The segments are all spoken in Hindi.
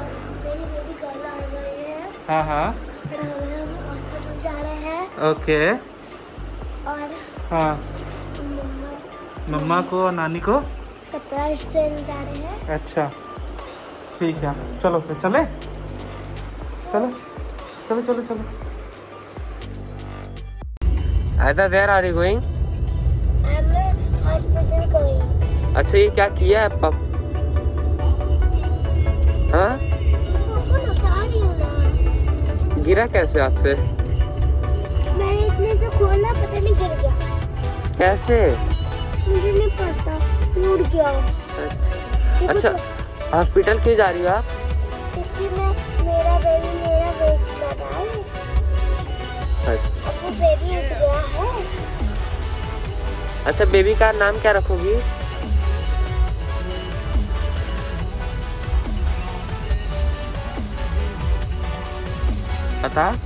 मेरी बेबी गर्ल आ गई है। हाँ हाँ। और हम हॉस्पिटल जा रहे हैं। ओके। और हाँ। मम्मा को और नानी को सरप्राइज देने जा रहे हैं। अच्छा ठीक है, चलो फिर चले। चलो चलो चलो चलो। Aida, where are you going? Hospital going. अच्छा ये क्या किया है पप? हाँ? पापा बता रही हूँ ना। गिरा कैसे आपसे? मैंने इतने से खोला, पता नहीं गिर गया। कैसे? मुझे नहीं पता, टूट गया। अच्छा हॉस्पिटल क्यों जा रही हो आप? क्योंकि मेरा बेबी कर रहा है। अच्छा। अब वो बेबी उठ गया है। अच्छा बेबी का नाम क्या रखोगी? पता?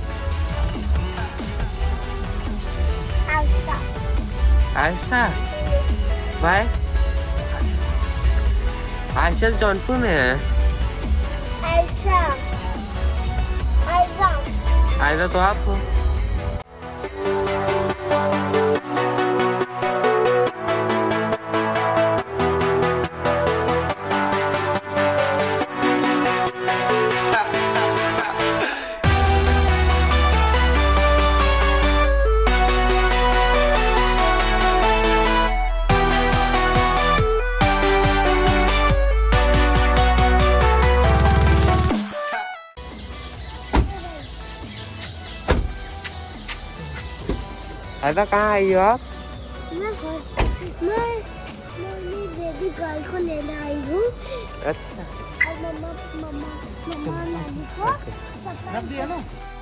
आयशा। आयशा? भाई आयशा जौनपुर में है। आयशा। आयशा। आयशा तो आप हो। आयशा कहाँ आई हो आप? मैं बेबी गर्ल को लेने आई हूँ। अच्छा। और मम्मा नानी को रख दिया ना।